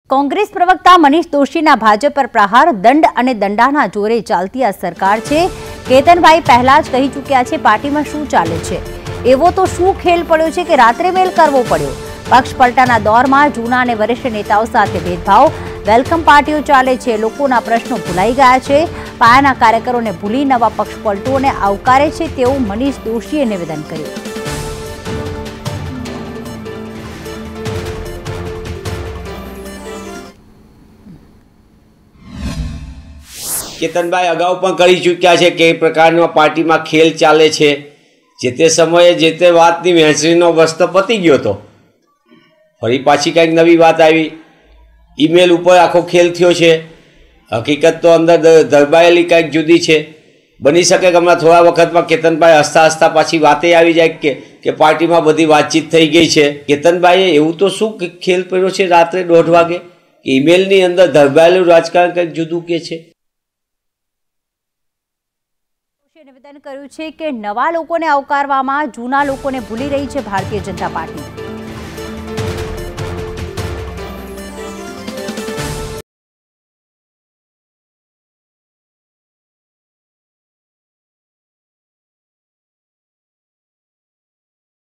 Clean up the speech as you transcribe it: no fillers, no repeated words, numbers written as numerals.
કોંગ્રેસ પ્રવક્તા મનીષ દોશીના ભાજપ પર પ્રહાર, દંડ અને દંડાના જોરે ચાલતી આ સરકાર છે। કેતનભાઈ પહેલા જ કહી ચૂક્યા છે પાર્ટીમાં શું ચાલે છે। એવો તો શું ખેલ પડ્યો છે કે રાત્રે મેલ કરવો પડ્યો। પક્ષ પલટાના દોરમાં જૂના અને વરિષ્ઠ નેતાઓ સાથે ભેદભાવ, વેલકમ પાર્ટીઓ ચાલે છે। લોકોના પ્રશ્નો ભૂલાઈ ગયા છે। પાયાના કાર્યકરોને ભૂલી નવા પક્ષ પલટોને આવકારે છે તેવું મનીષ દોશીએ નિવેદન કર્યું। કેતનભાઈ અગાઉ પણ કરી ચૂક્યા છે કે પ્રકારનો પાર્ટીમાં ખેલ ચાલે છે। જે તે સમયે જે તે વાતની વહેંચણીનો વસ્ત્ર પતી ગયો હતો, ફરી પાછી કંઈક નવી વાત આવી। ઈમેલ ઉપર આખો ખેલ થયો છે। હકીકત તો અંદર દરબાયેલી કંઈક જુદી છે। બની શકે કે હમણાં થોડા વખતમાં કેતનભાઈ હસતા હસતા પાછી વાતે આવી જાય કે પાર્ટીમાં બધી વાતચીત થઈ ગઈ છે। કેતનભાઈએ એવું તો શું ખેલ કર્યો છે રાત્રે 1:30 વાગે કે ઈમેલની અંદર દરબાયેલું રાજકારણ કંઈક જુદું કે છે। નિવેદન કર્યું છે કે નવા લોકોને આવકારવામાં જૂના લોકોને ભૂલી રહી છે ભારતીય જનતા પાર્ટી।